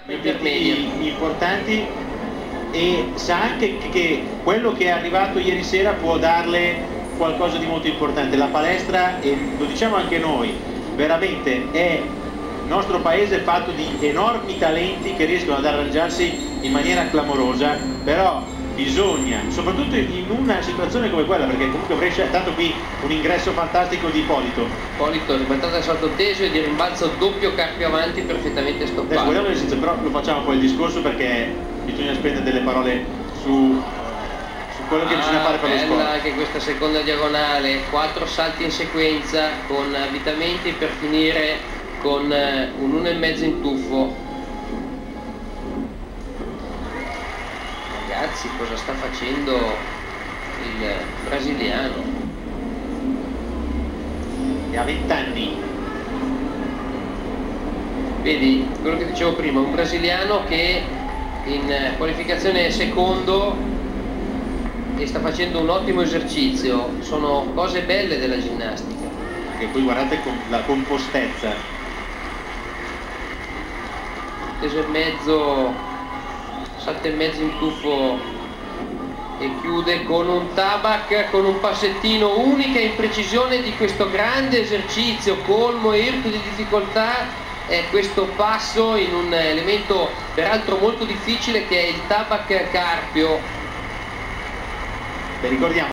obiettivi importanti, e sa anche che quello che è arrivato ieri sera può darle qualcosa di molto importante. La palestra, e lo diciamo anche noi, veramente è il nostro paese fatto di enormi talenti che riescono ad arrangiarsi in maniera clamorosa, però bisogna, soprattutto in una situazione come quella, perché comunque Brescia è tanto qui un ingresso fantastico di Ippolito, ribaltato al salto teso e di rimbalzo doppio carpio avanti perfettamente stoppato. guardiamo nel senso, però lo facciamo poi il discorso, perché bisogna spendere delle parole su quello che bisogna fare per lo sport. Anche questa seconda diagonale, 4 salti in sequenza con avvitamenti per finire con un 1,5 in tuffo. Ragazzi, cosa sta facendo il brasiliano? E ha 20 anni. Vedi, quello che dicevo prima, un brasiliano che in qualificazione è secondo e sta facendo un ottimo esercizio. Sono cose belle della ginnastica. E poi guardate la compostezza. Teso e mezzo, salto e mezzo in tuffo e chiude con un tabac, con un passettino. Unica imprecisione di questo grande esercizio, colmo e irto di difficoltà è questo passo in un elemento peraltro molto difficile che è il tabac carpio. Ricordiamo